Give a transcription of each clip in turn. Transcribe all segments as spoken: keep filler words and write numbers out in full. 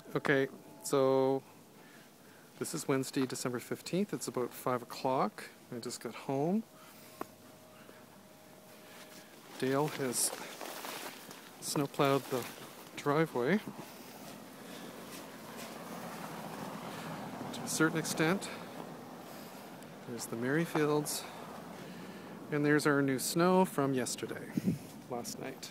Okay, so this is Wednesday, December fifteenth. It's about five o'clock. I just got home. Dale has snowplowed the driveway to a certain extent. There's the Merrifields, and there's our new snow from yesterday, last night.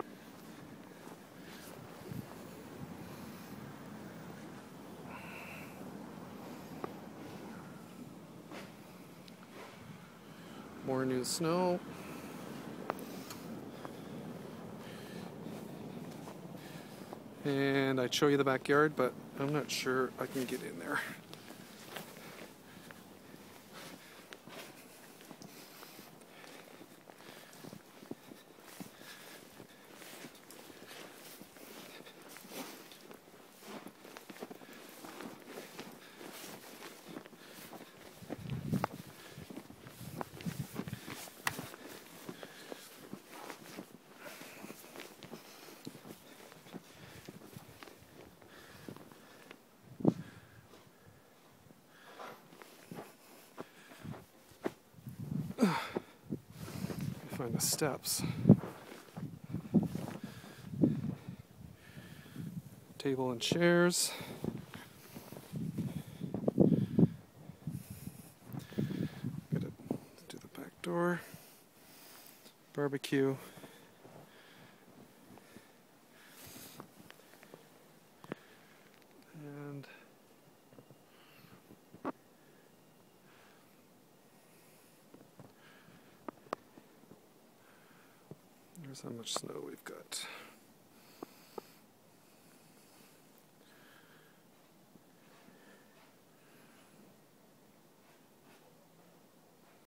More new snow. And I'd show you the backyard, but I'm not sure I can get in there. Find the steps. Table and chairs. Gotta do the back door. Barbecue. And here's how much snow we've got.